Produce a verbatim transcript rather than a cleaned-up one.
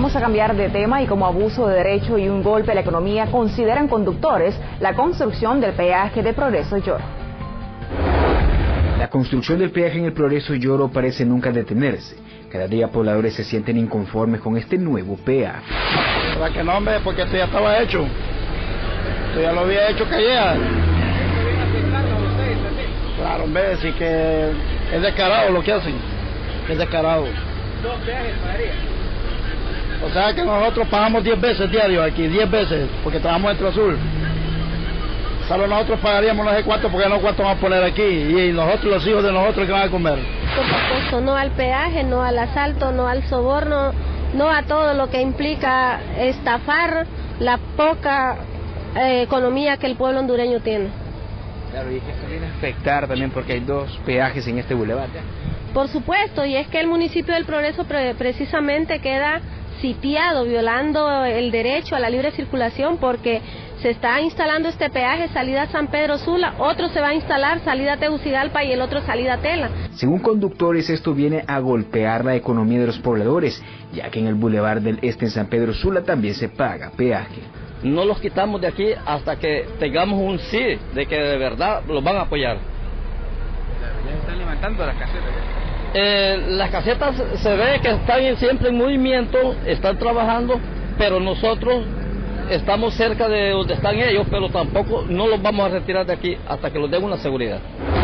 Vamos a cambiar de tema y como abuso de derecho y un golpe a la economía consideran conductores la construcción del peaje de Progreso Lloro. La construcción del peaje en el Progreso Lloro parece nunca detenerse. Cada día pobladores se sienten inconformes con este nuevo peaje. ¿Para que no, hombre? Porque esto ya estaba hecho. Esto ya lo había hecho Calleja. Claro, hombre, sí que es descarado lo que hacen. Es descarado. ¿Dos peajes pagaría? O sea que nosotros pagamos diez veces diario aquí, diez veces, porque trabajamos en Azul. Solo nosotros pagaríamos no sé cuánto, porque no cuánto vamos a poner aquí, y nosotros, los hijos de nosotros, que van a comer. Por supuesto, no al peaje, no al asalto, no al soborno, no a todo lo que implica estafar la poca eh, economía que el pueblo hondureño tiene. Claro, y es que esto viene a afectar también porque hay dos peajes en este bulevar. Por supuesto, y es que el municipio del Progreso pre precisamente queda sitiado, violando el derecho a la libre circulación, porque se está instalando este peaje salida San Pedro Sula, otro se va a instalar salida Tegucigalpa y el otro salida Tela. Según conductores, esto viene a golpear la economía de los pobladores, ya que en el bulevar del Este en San Pedro Sula también se paga peaje. No los quitamos de aquí hasta que tengamos un sí de que de verdad los van a apoyar. Ya están levantando las casetas. Eh, las casetas se ve que están siempre en movimiento, están trabajando, pero nosotros estamos cerca de donde están ellos, pero tampoco no los vamos a retirar de aquí hasta que los den una seguridad.